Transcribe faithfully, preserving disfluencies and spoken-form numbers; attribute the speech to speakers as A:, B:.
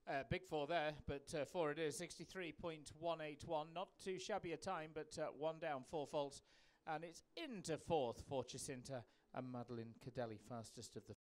A: Uh, big four there, but uh, four it is, sixty-three point one eight one. Not too shabby a time, but uh, one down, four faults. And it's into fourth for Jacinta and Madeline Cadelli, fastest of the